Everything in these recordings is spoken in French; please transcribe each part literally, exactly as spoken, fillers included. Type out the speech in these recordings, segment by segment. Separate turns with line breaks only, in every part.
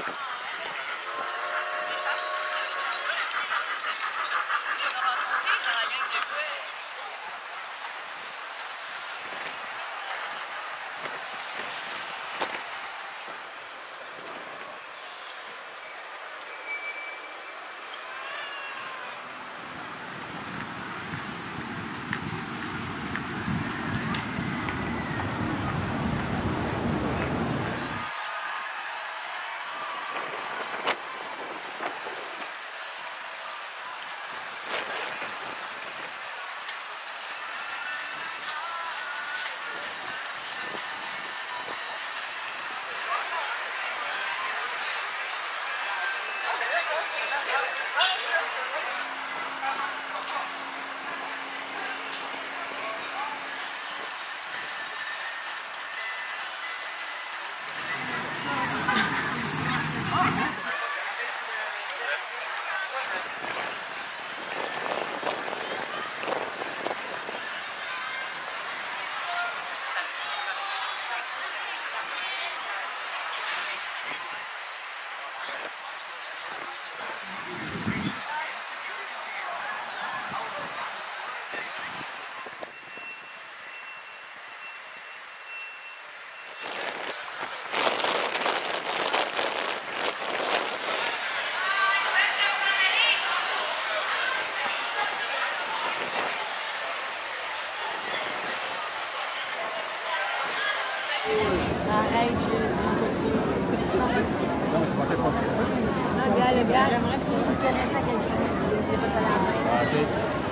Arrête, c'est pas possible.
Non, je pensais pas.
Non, gars, le gars, j'aimerais si vous connaissez quelqu'un qui n'est pas à la main.
Ah, ok.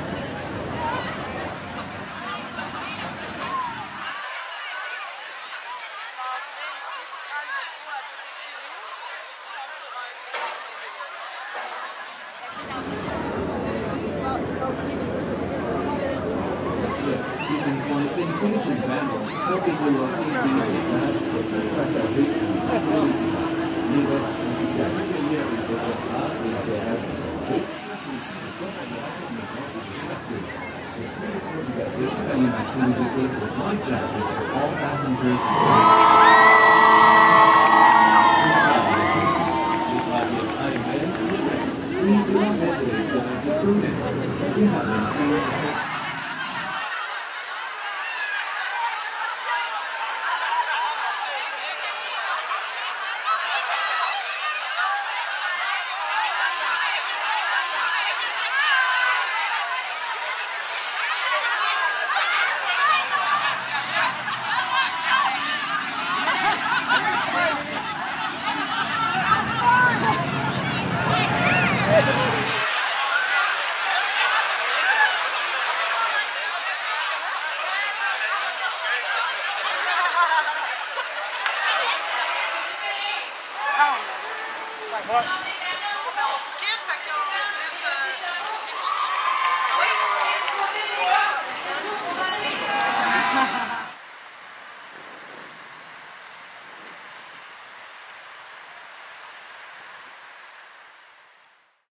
Inclusion panels helping you locate these messages pour les passagers les restes sont situés à l'intérieur des aéroports et l'intérieur et ça fait aussi des fois ça doit rassemblement et des facteurs. Sur tous les points du bateau, veuillez maximiser with life jackets for all passengers and inside the case. Because if I am in the rest, please do not hesitate to ask the crew members if you have anything.
Ha ha ha.